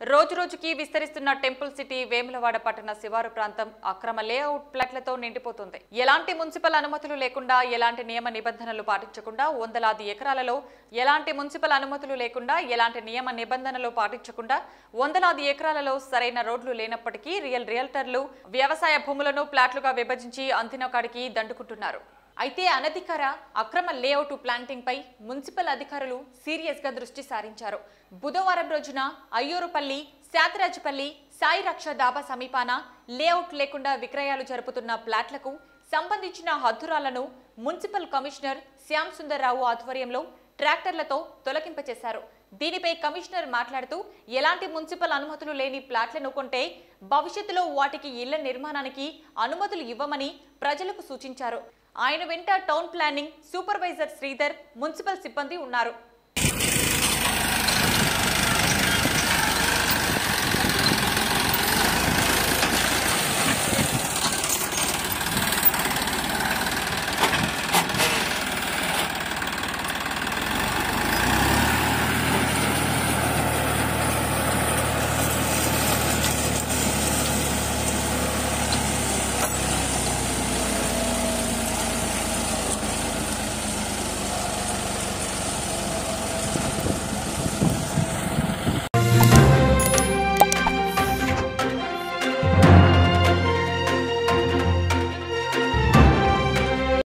రోజురోజుకి విస్తరిస్తున్న temple city Vemulawada పట్టణ శివారు ప్రాంతం అక్రమ లేఅవుట్ ప్లాట్లతో నిండిపోతుంది. ఎలాంటి మున్సిపల్ అనుమతులు లేకుండా, ఎలాంటి నియమ నిబంధనలు పాటించకుండా వందలాది ఎకరాలలో ఎలాంటి మున్సిపల్ అనుమతులు లేకుండా, ఎలాంటి నియమ నిబంధనలు పాటించకుండా వందలాది ఎకరాలలో సరైన రోడ్లు లేనప్పటికీ రియల్టర్లు వ్యవసాయ భూములను ప్లాట్లుగా విభజించి అంతినకాడికి దండుకుంటున్నారు. అయితే అనధికార అక్రమ లేఅవుట్ ప్లాంటింగ్ పై మున్సిపల్ అధికారులు సీరియస్ గా దృష్టి సారించారు. బుధవారం రోజున అయ్యూరుపల్లి, శాతరాజపల్లి, సాయి రక్ష దాబా సమీపాన లేఅవుట్ లేకుండా విక్రయాలు జరుపుతున్న ప్లాట్లకు సంబంధించిన హద్దురాలను మున్సిపల్ కమిషనర్ శ్యామ్ సుందర్రావు ఆధ్వర్యంలో ట్రాక్టర్లతో తొలగింపచేశారు. దీనిపై కమిషనర్ మాట్లాడుతూ ఎలాంటి మున్సిపల్ అనుమతులు లేని ప్లాట్లను కొంటే భవిష్యత్తులో వాటికి ఇళ్ల నిర్మాణానికి అనుమతులు ఇవ్వమని ప్రజలకు సూచించారు. ఆయన వెంట town planning supervisor Sridhar, municipal సిబ్బంది ఉన్నారు.